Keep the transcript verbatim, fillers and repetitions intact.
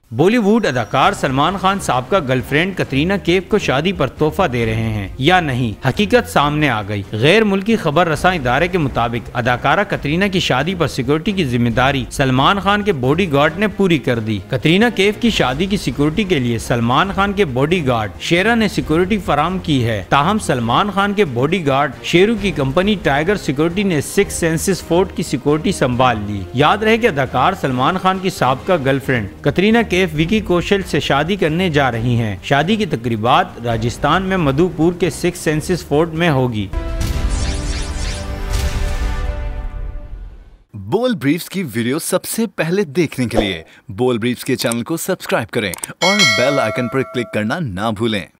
बॉलीवुड अदाकार सलमान खान साबका गर्लफ्रेंड कतरीना कैफ को शादी पर तोहफा दे रहे हैं या नहीं, हकीकत सामने आ गई। गैर मुल्की खबर रसां इदारे के मुताबिक अदाकारा कतरीना की शादी पर सिक्योरिटी की जिम्मेदारी सलमान खान के बॉडीगार्ड ने पूरी कर दी। कतरीना कैफ की शादी की सिक्योरिटी के लिए सलमान खान के बॉडीगार्ड शेरा ने सिक्योरिटी फराम की है। ताहम सलमान खान के बॉडीगार्ड शेरू की कंपनी टाइगर सिक्योरिटी ने सिक्स सेंसेस फोर्ट की सिक्योरिटी संभाल ली। याद रहे कि अदाकार सलमान खान की साबका गर्लफ्रेंड कतरीना कैफ विकी कौशल से शादी करने जा रही हैं। शादी की तकरीबात राजस्थान में मधुपुर के सिक्स सेंसेस फोर्ट में होगी। बोल ब्रीफ्स की वीडियो सबसे पहले देखने के लिए बोल ब्रीफ्स के चैनल को सब्सक्राइब करें और बेल आइकन पर क्लिक करना ना भूलें।